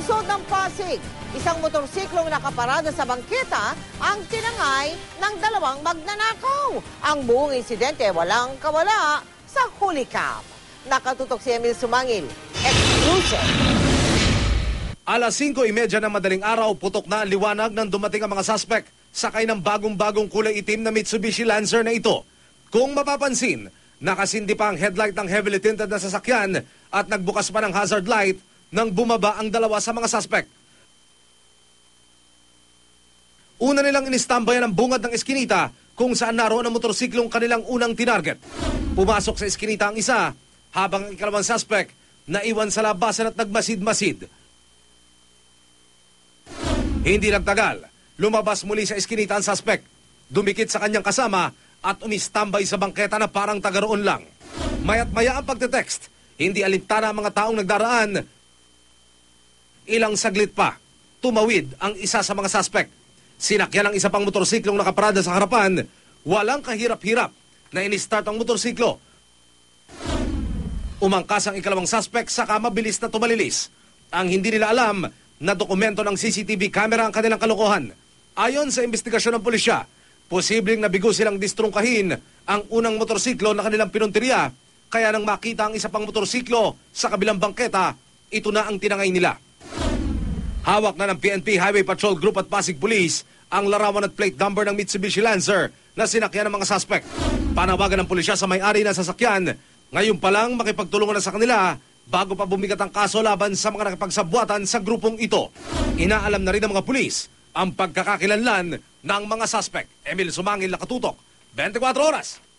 lungsod ng Pasig, isang motorsiklong nakaparada sa bangketa ang tinangay ng dalawang magnanakaw. Ang buong insidente walang kawala sa Hulicam. Nakatutok si Emil Sumangil. Exclusive. Alas 5:30 ng madaling araw, putok na ang liwanag nang dumating ang mga suspect sakay ng bagong-bagong kulay itim na Mitsubishi Lancer na ito. Kung mapapansin, nakasindi pa ang headlight ng heavily tinted na sasakyan at nagbukas pa ng hazard light nang bumaba ang dalawa sa mga suspect. Una nilang inistambayan ang bungad ng eskinita kung saan naroon ang motorsiklong kanilang unang tinarget. Pumasok sa eskinita ang isa habang ang ikalawang suspect naiwan sa labasan at nagmasid-masid. Hindi nagtagal, lumabas muli sa eskinita ang suspect. Dumikit sa kanyang kasama at umistambay sa bangketa na parang tagaroon lang. Maya't maya ang pagte-text, hindi alintana ang mga taong nagdaraan. Ilang saglit pa, tumawid ang isa sa mga suspect. Sinakyan ang isa pang motorsiklong nakaparada sa harapan. Walang kahirap-hirap na in-start ang motorsiklo. Umangkas ang ikalawang suspect saka mabilis na tumalilis. Ang hindi nila alam na dokumento ng CCTV camera ang kanilang kalokohan. Ayon sa investigasyon ng pulisya, posibleng nabigo silang distrungkahin ang unang motorsiklo na kanilang pinuntirya. Kaya nang makita ang isa pang motorsiklo sa kabilang bangketa, ito na ang tinangay nila. Hawak na ng PNP Highway Patrol Group at Pasig Police ang larawan at plate number ng Mitsubishi Lancer na sinakyan ng mga suspect. Panawagan ng pulisya sa may-ari ng sasakyan, ngayon pa lang makipagtulungan na sa kanila bago pa bumigat ang kaso laban sa mga nakapagsabwatan sa grupong ito. Inaalam na rin ng mga pulis ang pagkakakilanlan ng mga suspect. Emil Sumangil, Nakatutok, 24 Oras.